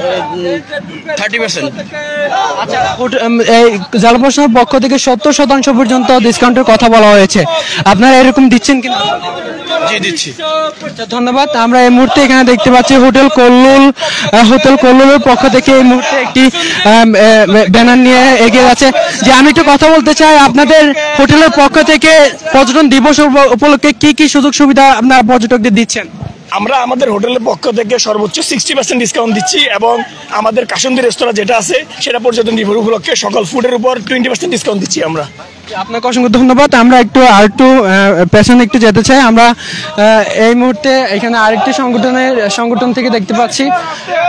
থার্টি পার্সেন্ট। আচ্ছা, হোট- উম, এই জেলা প্রশাসনের পক্ষ থেকে সত্তর শতাংশ পর্যন্ত ডিসকাউন্টের কথা বলা হয়েছে। আপনারা এরকম দিচ্ছেন কিনা? জি দিচ্ছি। আচ্ছা, ধন্যবাদ। আমরা এই মুহূর্তে এখানে দেখতে পাচ্ছি হোটেল কল্লুল আহ, হোটেল কল্লুলের পক্ষ থেকে এই মুহূর্তে একটি আম, এ, ব্যানার নিয়ে এগিয়ে যাচ্ছে। যে আমি একটু কথা বলতে চাই, আপনাদের হোটেলের পক্ষ থেকে পর্যটন দিবস উপ- উপলক্ষে কি কি সুযোগ সুবিধা আপনারা পর্যটকদের দিচ্ছেন? আমরা আমাদের হোটেলের পক্ষ থেকে সর্বোচ্চ সিক্সটি পার্সেন্ট ডিসকাউন্ট দিচ্ছি এবং আমাদের কাসুন্দি রেস্তোরাঁ যেটা আছে সেটা পর্যটন দিবস উপলক্ষে সকল ফুডের উপর টোয়েন্টি পার্সেন্ট ডিসকাউন্ট দিচ্ছি আমরা। আপনাকে অসংখ্য ধন্যবাদ। আমরা একটু আর একটু আহ, পেছনে একটু যেতে চাই। আমরা আহ, এই মুহূর্তে এখানে আরেকটি সংগঠনের সংগঠন থেকে দেখতে পাচ্ছি আহ,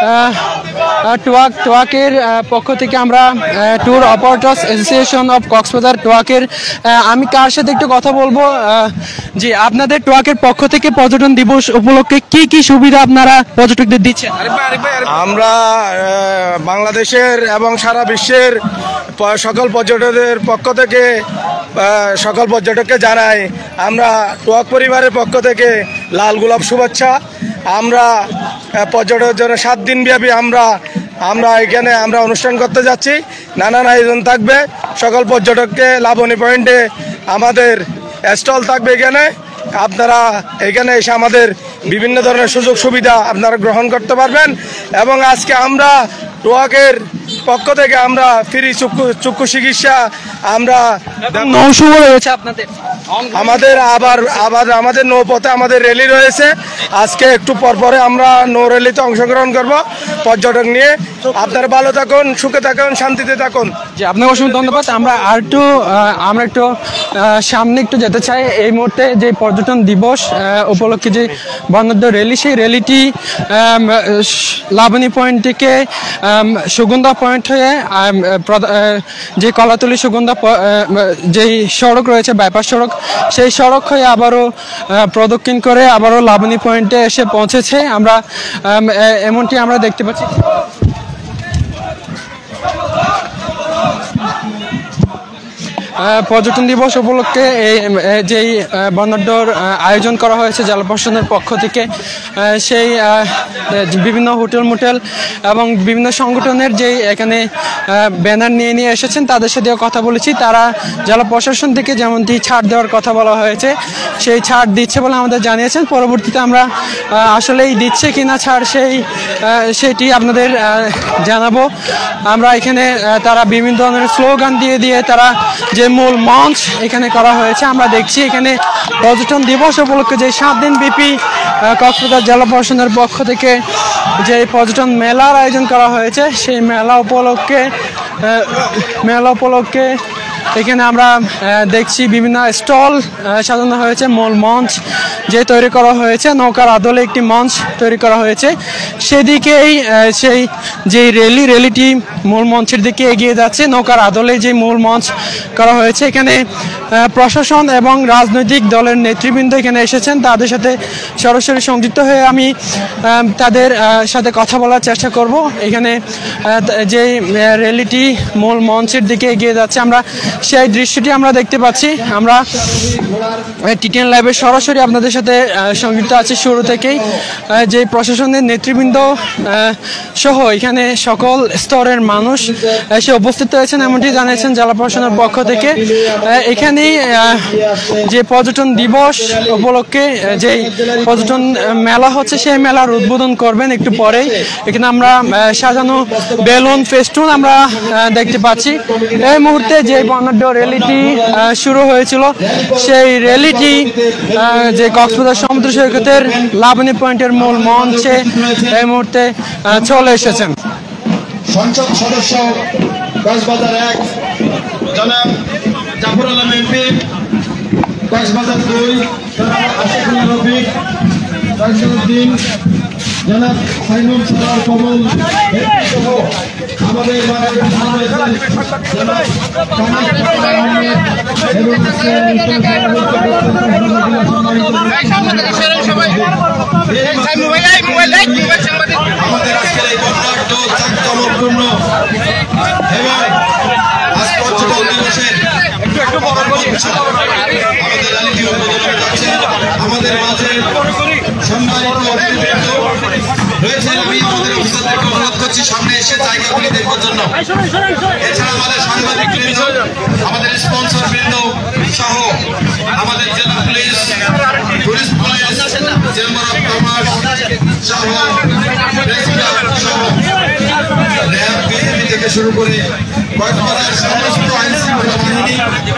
আহ, টোয়াক টোয়াকের আহ, পক্ষ থেকে আমরা tour operators association of Cox's Bazar টোয়াকের আহ, আমি কার সাথে একটু কথা বলবো। আহ, জি, আপনাদের টোয়াকের পক্ষ থেকে পর্যটন দিবস উপলক্ষে কি কি সুবিধা আপনারা পর্যটকদের দিচ্ছেন? আমরা আহ, বাংলাদেশের এবং সারা বিশ্বের প- সকল পর্যটকদের পক্ষ থেকে আহ, সকল পর্যটককে জানাই আমরা টোয়াক পরিবারের পক্ষ থেকে লাল গোলাপ শুভেচ্ছা। আমরা আহ, পর্যটকের জন্য সাত দিন ব্যাপী আমরা আমরা এখানে আমরা অনুষ্ঠান করতে যাচ্ছি। নানান আয়োজন থাকবে। সকল পর্যটককে লাবণী পয়েন্টে আমাদের স্টল থাকবে এখানে। আপনারা এখানে এসে আমাদের বিভিন্ন ধরনের সুযোগ সুবিধা আপনারা গ্রহণ করতে পারবেন। এবং আজকে আমরা টোয়াকের পক্ষ থেকে আমরা ফ্রি চক্ষু চক্ষু চিকিৎসা আমরা নৌশুভ রয়েছে আপনাদের। আমাদের আবার আবার আমাদের নৌপথে আমাদের র্যালি রয়েছে। আজকে একটু পর পরে আমরা নৌ র্যালিতে অংশগ্রহণ করব পর্যটক নিয়ে। আপনারা ভালো থাকুন, সুখে থাকুন, শান্তিতে থাকুন। জি, আপনাকে অসংখ্য ধন্যবাদ। আমরা আর একটু আহ, আমরা একটু আহ, সামনে একটু যেতে চাই। এই মুহূর্তে যে পর্যটন দিবস আহ, উপলক্ষে যে বর্ণাঢ্য র্যালি, সেই র্যালিটি আম, স- লাবণী পয়েন্ট থেকে আম, সুগন্ধা পয়েন্ট হয়ে আম, প্রদ- আহ, যে কলাতলি সুগন্ধা প- আহ, যেই সড়ক রয়েছে বাইপাস সড়ক, সেই সড়ক হয়ে আবারও আহ, প্রদক্ষিণ করে আবারও লাবণী পয়েন্টে এসে পৌঁছেছে। আমরা আম, এ- এমনটি আমরা দেখতে পাচ্ছি। আহ, পর্যটন দিবস উপলক্ষে এই এ, যেই আহ, বর্ণাঢ্যর আহ, আয়োজন করা হয়েছে জেলা প্রশাসনের পক্ষ থেকে, আহ, সেই আহ, যে বিভিন্ন হোটেল মোটেল এবং বিভিন্ন সংগঠনের যেই এখানে আহ, ব্যানার নিয়ে নিয়ে এসেছেন তাদের সাথেও কথা বলেছি। তারা জেলা প্রশাসন থেকে যেমনটি ছাড় দেওয়ার কথা বলা হয়েছে সেই ছাড় দিচ্ছে বলে আমাদের জানিয়েছেন। পরবর্তীতে আমরা আহ, আসলেই দিচ্ছে কিনা ছাড় সেই আহ, সেটি আপনাদের আহ, জানাবো। আমরা এখানে আহ, তারা বিভিন্ন ধরনের স্লোগান দিয়ে দিয়ে তারা যে মূল মঞ্চ এখানে করা হয়েছে আমরা দেখছি। এখানে পর্যটন দিবস উপলক্ষে যে সাত দিন ব্যাপী আহ, কক্সবাজার জেলা প্রশাসনের পক্ষ থেকে যে পর্যটন মেলার আয়োজন করা হয়েছে, সেই মেলা উপলক্ষে আহ, মেলা উপলক্ষে এখানে আমরা আহ, দেখছি বিভিন্ন স্টল সাজানো হয়েছে। মূল মঞ্চ যে তৈরি করা হয়েছে, নৌকার আদলে একটি মঞ্চ তৈরি করা হয়েছে। সেদিকেই আহ, সেই যে র্যালি র্যালিটি মূল মঞ্চের দিকে এগিয়ে যাচ্ছে। নৌকার আদলে যে মূল মঞ্চ করা হয়েছে, এখানে আহ, প্রশাসন এবং রাজনৈতিক দলের নেতৃবৃন্দ এখানে এসেছেন। তাদের সাথে সরাসরি সংযুক্ত হয়ে আমি আহ, তাদের আহ, সাথে কথা বলার চেষ্টা করব। এখানে আহ, যে আহ, র্যালিটি মূল মঞ্চের দিকে এগিয়ে যাচ্ছে, আমরা সেই দৃশ্যটি আমরা দেখতে পাচ্ছি। আমরা টিটিএন লাইভে সরাসরি আপনাদের সাথে সংযুক্ত আছি শুরু থেকেই। যে প্রশাসনের নেতৃবৃন্দ সহ এখানে সকল স্তরের মানুষ এসে উপস্থিত হয়েছেন এমনটি জানিয়েছেন জেলা প্রশাসনের পক্ষ থেকে। এখানেই যে পর্যটন দিবস উপলক্ষে যে পর্যটন মেলা হচ্ছে সেই মেলার উদ্বোধন করবেন একটু পরেই। এখানে আমরা সাজানো বেলুন ফেস্টুন আমরা দেখতে পাচ্ছি। এই মুহূর্তে যে বর্ণাঢ্য র্যালিটি শুরু হয়েছিল সেই র্যালিটি যে কক্সবাজার সমুদ্র সৈকতের লাবণী পয়েন্টের মূল মঞ্চে এই মুহূর্তে চলে এসেছেন। সংসদ সদস্য কক্সবাজার এক জনাব জাফর আলম এমপি, কক্সবাজার দুই জনাব আশিকুল্লাহ রফিক, কক্সবাজার জনাব সাইমুল সালার কমল সহ আমাদের আমাদের আজকের এই বর্ণাঢ্য জাঁকজমকপূর্ণ এবং আজ পর্যটন দিবসের আমাদের র্যালিটি উদ্বোধন যাচ্ছে। আমাদের মাঝে সম্মানিত অতিথিবৃন্দ রয়েছেন। আমি আমাদের অফিসারদেরকে অনুরোধ করছি সামনে এসে জায়গাগুলি দেখবার জন্য। এছাড়া আমাদের সাংবাদিক বৃন্দ, আমাদের স্পন্সর বৃন্দ সহ আমাদের জেলা police, tourist police, chamber of commerce সহ র্যাব বিজেপি থেকে শুরু করে কক্সবাজার সমস্ত আইন শৃঙ্খলা বাহিনী,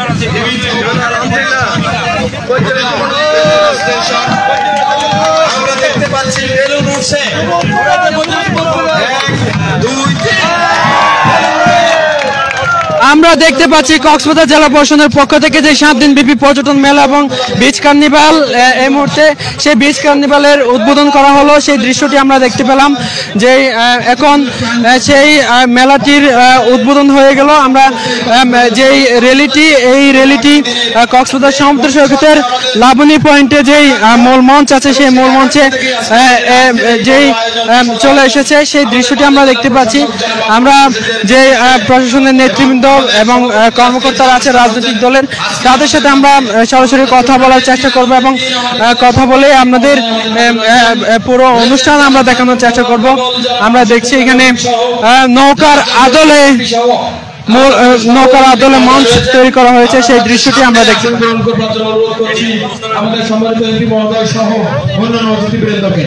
আমরা দেখতে পাচ্ছি বেলুন উঠছে। আমরা দেখতে পাচ্ছি কক্সবাজার জেলা প্রশাসনের পক্ষ থেকে যে সাত দিন ব্যাপী পর্যটন মেলা এবং বিচ কার্নিভাল এই মুহূর্তে সেই বিচ কার্নিভালের উদ্বোধন করা হলো। সেই দৃশ্যটি আমরা দেখতে পেলাম যে এখন সেই মেলাটির উদ্বোধন হয়ে গেল। আমরা যেই র্যালিটি এই র্যালিটি কক্সবাজার সমুদ্র সৈকতের লাবণী পয়েন্টে যেই মূল মঞ্চ আছে সেই মূল মঞ্চে যেই চলে এসেছে সেই দৃশ্যটি আমরা দেখতে পাচ্ছি। আমরা যে প্রশাসনের নেতৃবৃন্দ এবং কর্মকর্তারা আছে রাজনৈতিক দলের, তাদের সাথে আমরা সরাসরি কথা বলার চেষ্টা করব এবং কথা বলে আপনাদের পুরো অনুষ্ঠান আমরা দেখানোর চেষ্টা করব। আমরা দেখছি এখানে নৌকার আদলে নৌকার আদলে মঞ্চ তৈরি করা হয়েছে, সেই দৃশ্যটি আমরা দেখছি। আমাদের সম্মানিত এমপি মহোদয় সহ অন্যান্য অতিথিবৃন্দকে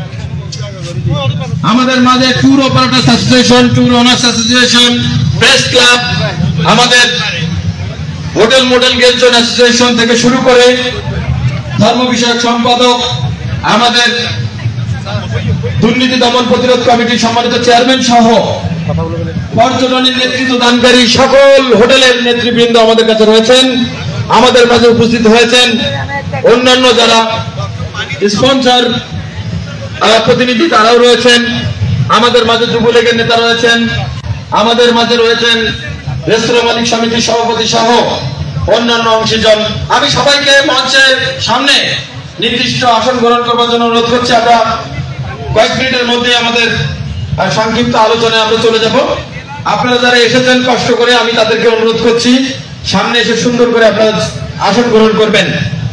আমাদের মাঝে tour operators association, tour owners association, press club, আমাদের hotel motel guest zone association থেকে শুরু করে ধর্ম বিষয়ক সম্পাদক, আমাদের দুর্নীতি দমন প্রতিরোধ কমিটির সম্মানিত চেয়ারম্যান সহ পর্যটনের নেতৃত্ব দানকারী সকল হোটেলের নেতৃবৃন্দ আমাদের কাছে রয়েছেন। আমাদের মাঝে উপস্থিত হয়েছেন অন্যান্য যারা স্পন্সর প্রতিনিধি, তারাও রয়েছেন। আমাদের মাঝে যুবলীগের নেতা রয়েছেন, আমাদের মাঝে রয়েছেন রেস্তোরাঁ মালিক সমিতির সভাপতি সহ অন্যান্য অংশীজন। আমি সবাইকে মঞ্চের সামনে নির্দিষ্ট আসন গ্রহণ করবার জন্য অনুরোধ করছি। আমরা কয়েক মিনিটের মধ্যে আমাদের সংক্ষিপ্ত আলোচনায় আমরা চলে যাব। আপনারা যারা এসেছেন কষ্ট করে, আমি তাদেরকে অনুরোধ করছি সামনে এসে সুন্দর করে আপনারা আসন গ্রহণ করবেন।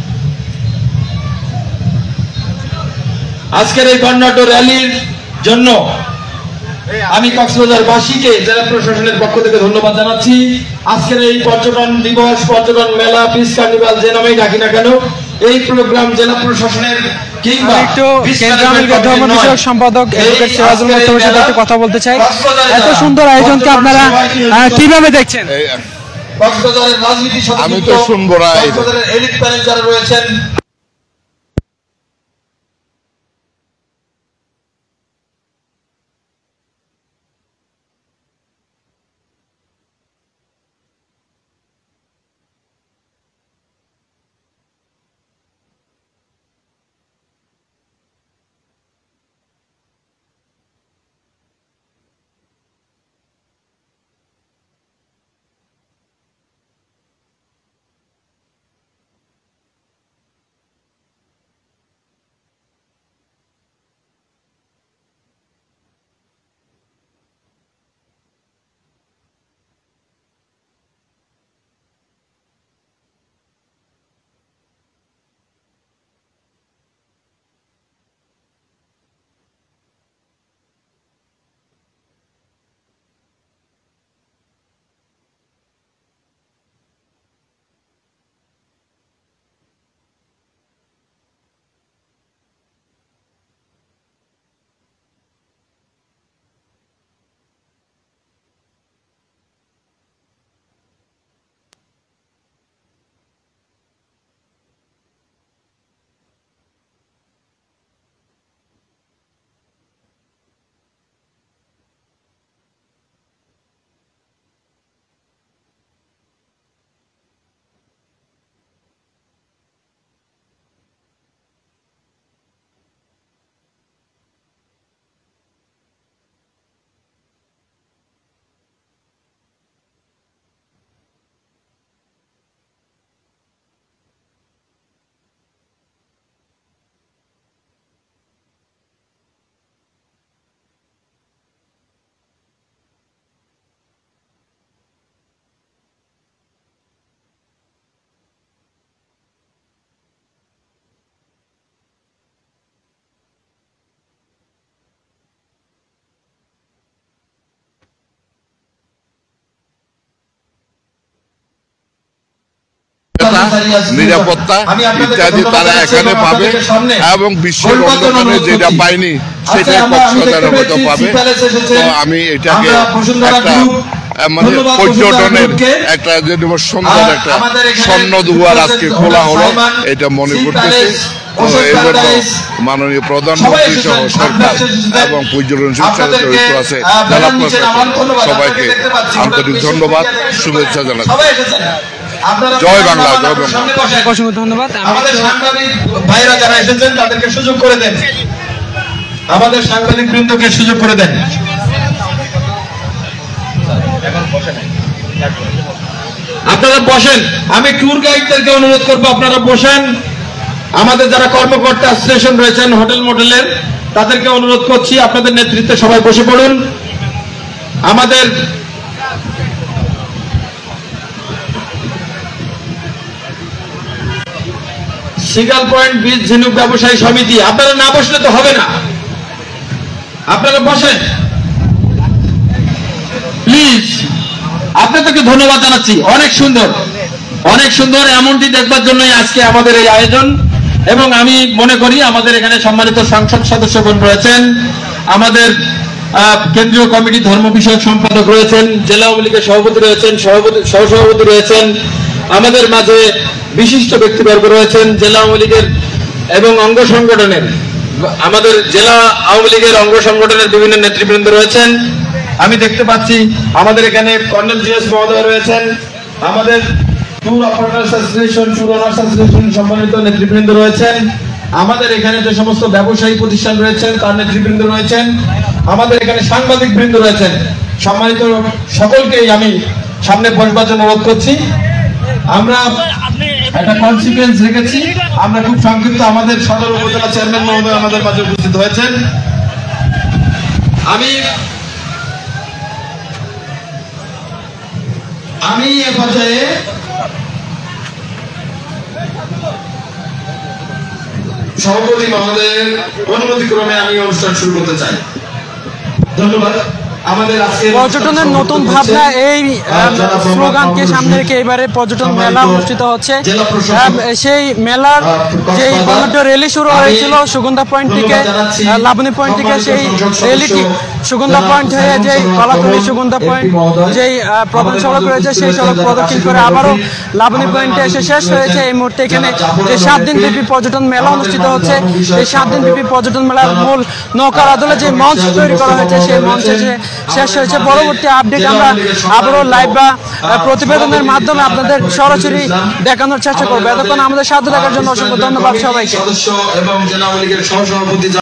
আজকের এই বর্ণাঢ্য র্যালির জন্য আমি কক্সবাজার বাসীকে জেলা প্রশাসনের পক্ষ থেকে ধন্যবাদ জানাচ্ছি। আজকের এই পর্যটন দিবস, পর্যটন মেলা, বিচ কার্নিভাল যে নামেই ডাকি না কেন, এই প্রোগ্রাম জেলা প্রশাসনের কিংবা ধর্ম বিষয়ক সম্পাদক সিরাজুল মোস্তফার সাথে একটু কথা বলতে চাই। এত সুন্দর আয়োজনকে আপনারা কিভাবে দেখছেন? কক্সবাজারের রাজনীতির সাথে আমি তো শুনবো না। কক্সবাজারের এলিট প্যানেল যারা রয়েছেন, নিরাপত্তা ইত্যাদি তারা এখানে পাবে এবং বিশ্বের অন্যখানে যেটা পায়নি সেটাই কক্সবাজারের মতো পাবে। তো আমি এটাকে একটা মানে পর্যটনের একটা যে সুন্দর একটা স্বর্ণ দুয়ার আজকে খোলা হলো এটা মনে করতেছি। এই জন্য মাননীয় প্রধানমন্ত্রী সহ সরকার এবং পর্যটন শিক্ষা জড়িত আছে জেলা প্রশাসন সবাইকে আন্তরিক ধন্যবাদ শুভেচ্ছা জানাচ্ছি। জয় বাংলা, জয় বাংলা। অসংখ্য ধন্যবাদ। আমাদের সাংবাদিক ভাইরা যারা এসেছেন তাদেরকে সুযোগ করে দেন, আমাদের সাংবাদিক বৃন্দকে সুযোগ করে দেন। আপনারা বসেন, আমি ট্যুর গাইডদেরকে অনুরোধ করবো আপনারা বসেন। আমাদের যারা কর্মকর্তা স্টেশন রয়েছেন হোটেল মোটেলের তাদেরকে অনুরোধ করছি আপনাদের নেতৃত্বে সবাই বসে পড়ুন। আমাদের সিগাল পয়েন্ট বীজ ঝিনুক ব্যবসায়ী সমিতি, আপনারা না বসলে তো হবে না, আপনারা বসেন প্লিজ। আপনাদেরকে ধন্যবাদ জানাচ্ছি, অনেক সুন্দর অনেক সুন্দর এমনটি দেখবার জন্যই আজকে আমাদের এই আয়োজন। এবং আমি মনে করি আমাদের এখানে সম্মানিত সংসদ সদস্যগণ রয়েছেন, আমাদের কেন্দ্রীয় কমিটি ধর্ম বিষয়ক সম্পাদক রয়েছেন, জেলা আওয়ামী লীগের সভাপতি রয়েছেন, সভাপতি সহসভাপতি রয়েছেন, আমাদের মাঝে বিশিষ্ট ব্যক্তিবর্গ রয়েছেন জেলা আওয়ামী লীগের এবং অঙ্গ সংগঠনের, আমাদের জেলা আওয়ামী লীগের অঙ্গ সংগঠনের বিভিন্ন নেতৃবৃন্দ রয়েছেন। আমি দেখতে পাচ্ছি আমাদের এখানে কর্নেল জিএস মহোদয় রয়েছেন, আমাদের tour operators association, tour owners association সম্মানিত নেতৃবৃন্দ রয়েছেন, আমাদের এখানে যে সমস্ত ব্যবসায়ী প্রতিষ্ঠান রয়েছেন তার নেতৃবৃন্দ রয়েছেন, আমাদের এখানে সাংবাদিক বৃন্দ রয়েছেন। সম্মানিত সকলকেই আমি সামনে বসবার জন্য অনুরোধ করছি। আমরা একটা কনসিকুয়েন্স রেখেছি, আমরা খুব সংক্ষিপ্ত, আমাদের সদর উপজেলা চেয়ারম্যান মহোদয় আমাদের মাঝে উপস্থিত হয়েছেন। আমি আমি এ পর্যায়ে সভাপতি মহোদয়ের অনুমতি ক্রমে আমি অনুষ্ঠান শুরু করতে চাই। ধন্যবাদ। পর্যটনের নতুন ভাবনা এই স্লোগানকে সামনে রেখে এবারে পর্যটন মেলা অনুষ্ঠিত হচ্ছে। সেই মেলার যে র্যালি শুরু হয়েছিল সুগন্ধা পয়েন্ট থেকে, লাবণী পয়েন্ট থেকে, সেই র্যালিটি সুগন্ধা পয়েন্ট হয়ে যে কলাতলী সুগন্ধা পয়েন্ট যেই প্রধান সড়ক রয়েছে সেই সড়ক প্রদক্ষিণ করে আবারও লাবণী পয়েন্টে এসে শেষ হয়েছে। এই মুহূর্তে এখানে যে সাত দিন ব্যাপী পর্যটন মেলা অনুষ্ঠিত হচ্ছে, এই সাত দিন ব্যাপী পর্যটন মেলার মূল নৌকার আদলে যে মঞ্চ তৈরি করা হয়েছে সেই মঞ্চে শেষ হয়েছে। পরবর্তী আপডেট আমরা আবারও লাইভ বা প্রতিবেদনের মাধ্যমে আপনাদের সরাসরি দেখানোর চেষ্টা করবো। এতক্ষণ আমাদের সাথে থাকার জন্য অসংখ্য ধন্যবাদ সবাইকে। সদস্য এবং জেলা আওয়ামী লীগের সহসভাপতি